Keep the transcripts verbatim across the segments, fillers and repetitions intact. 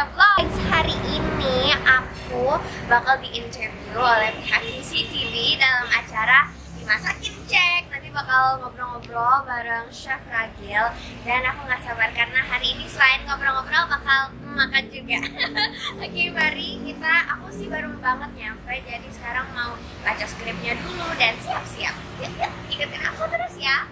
Tasya Vlogs. Hari ini aku bakal diinterview oleh pihak C C T V dalam acara Dimasakin Cek. Nanti bakal ngobrol-ngobrol bareng Chef Ragil. Dan aku gak sabar karena hari ini selain ngobrol-ngobrol bakal makan juga. Oke, mari kita, aku sih baru banget nyampe, jadi sekarang mau baca skripnya dulu dan siap-siap. Yuk, yuk, ikutin aku terus ya.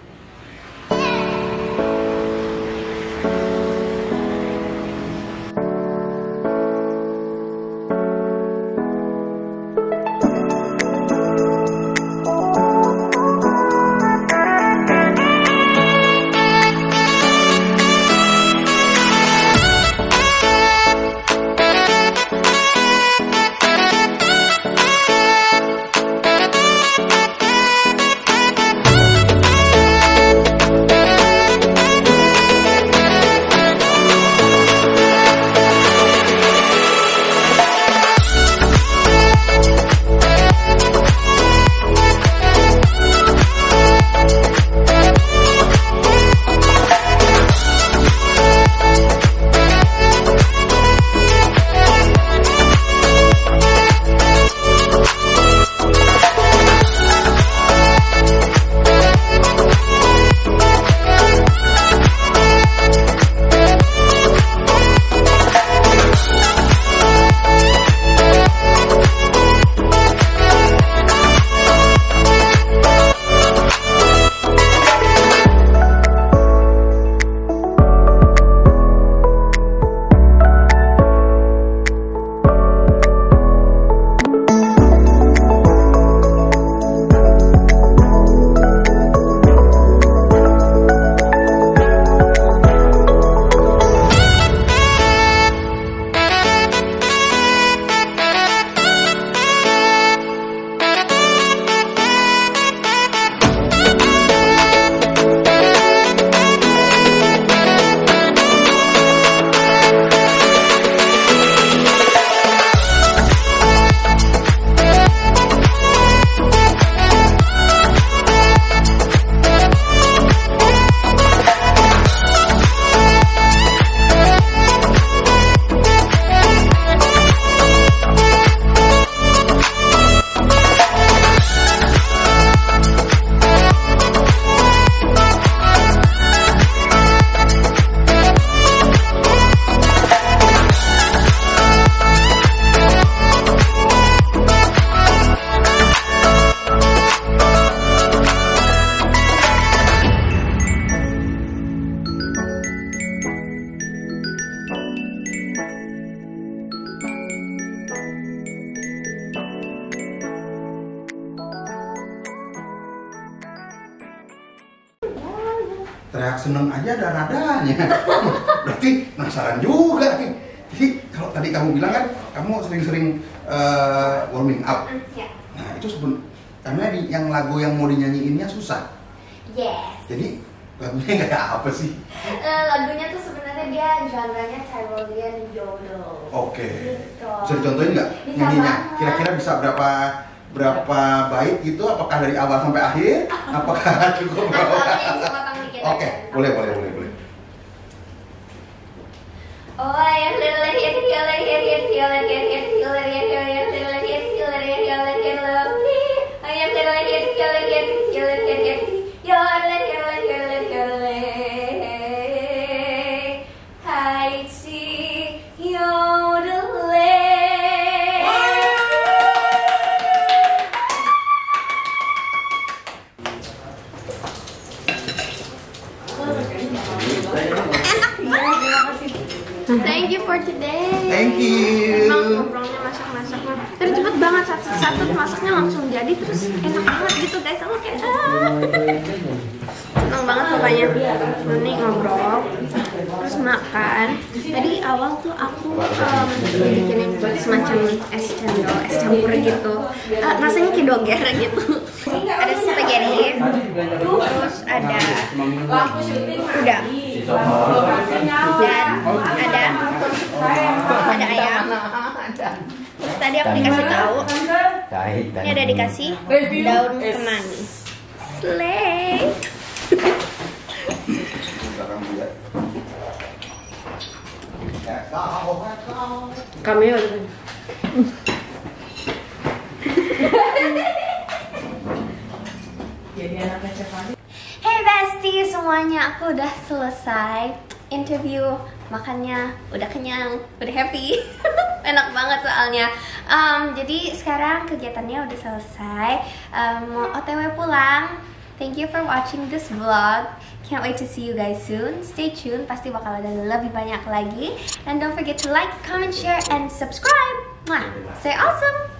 Teriak seneng aja ada nadanya. Berarti penasaran juga nih. Jadi kalau tadi kamu bilang kan kamu sering-sering uh, warming up. Ya. Nah itu seben karena di, yang lagu yang mau dinyanyiinnya susah. Yes. Jadi lagunya kayak apa sih? Uh, lagunya tuh sebenarnya dia genre-nya Tyrolean Yodel. Oke. Okay. Gitu. Bisa dicontohin nggak nyanyinya? Kira-kira bisa berapa berapa bait gitu? Apakah dari awal sampai akhir? Apakah cukup berapa? Oke, okay, boleh, boleh, boleh, boleh. Oh, yang lele here, here, here, here, here, here, here, here, here, here, lele here, here, here, here, here, lovely. I am lele here, here, here, here, here, here, your lele, here, here, here, I see yodeling. Thank you for today. Thank you. Emang ngobrolnya masak-masaknya, terus cepet banget satu-satu masaknya langsung jadi, terus enak banget gitu guys. Aku kayak ah. Senang banget pokoknya. Nanti ngobrol, terus makan. Tadi awal tuh aku um, bikinin semacam es cendol, es campur gitu. Uh, rasanya kayak doger gitu. Ada spaghetti, terus ada udang. Dan ada ada ayam. Terus tadi aku dikasih tahu ini ada dikasih daun kemangi. Slay. Cameo. Jadi anaknya cepat. Hey bestie semuanya, aku udah selesai interview, makannya udah kenyang, udah happy. Enak banget soalnya. Um, jadi sekarang kegiatannya udah selesai. Um, mau O T W pulang. Thank you for watching this vlog. Can't wait to see you guys soon. Stay tuned, pasti bakal ada lebih banyak lagi. And don't forget to like, comment, share, and subscribe. Mwah. Stay awesome.